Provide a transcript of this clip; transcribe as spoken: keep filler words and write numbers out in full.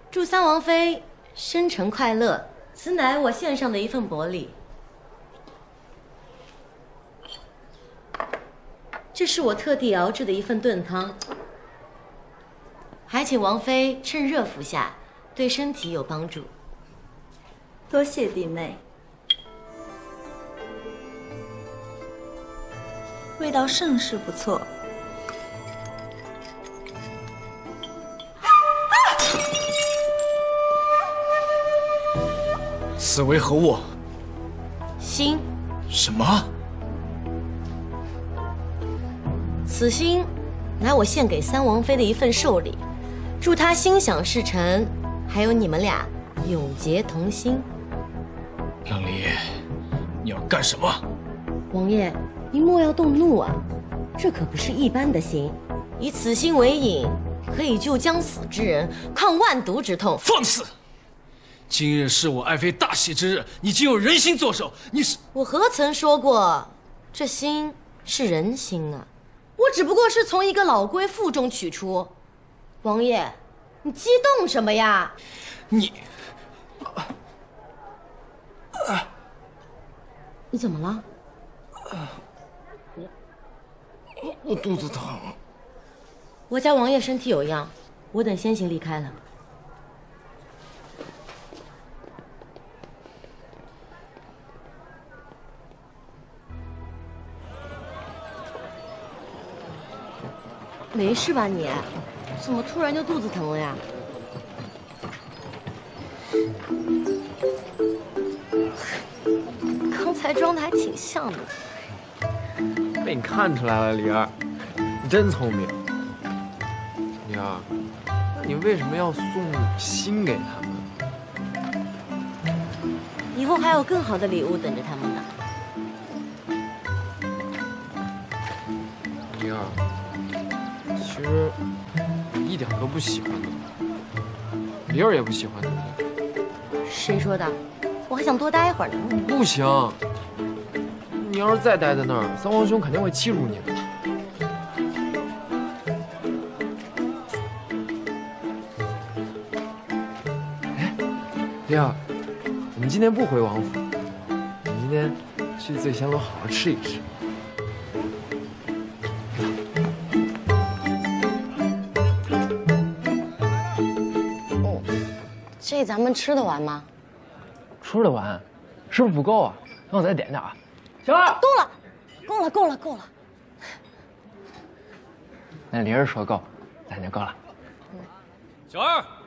祝三王妃生辰快乐，此乃我献上的一份薄礼。这是我特地熬制的一份炖汤，还请王妃趁热服下，对身体有帮助。 多谢弟妹，味道甚是不错。 此为何物？ 心。 什么？ 此心，乃我献给三王妃的一份寿礼，祝她心想事成，还有你们俩永结同心。 冷离，你要干什么？ 王爷，您莫要动怒啊，这可不是一般的心，以此心为引，可以救将死之人，抗万毒之痛。 放肆！ 今日是我爱妃大喜之日，你竟有人心作首，你是…… 我何曾说过，这心是人心啊？我只不过是从一个老龟腹中取出。王爷，你激动什么呀？ 你…… 你怎么了？ 我我肚子疼。 我家王爷身体有恙，我等先行离开了。 没事吧你？怎么突然就肚子疼了呀？刚才装的还挺像的。 被你看出来了，灵儿，你真聪明。灵儿，那你为什么要送心给他们？ 以后还有更好的礼物等着他们呢。 灵儿。 其实我一点都不喜欢你，灵儿也不喜欢你。 谁说的？我还想多待一会儿呢。 不行，你要是再待在那儿，三皇兄肯定会欺负你的。哎，灵儿，我们今天不回王府，我们今天去醉仙楼好好吃一吃。 这咱们吃得完吗？ 吃得完，是不是不够啊？那我再点点啊。小二， 够了，够了，够了，够了。 那灵儿说够，咱就够了。 小二。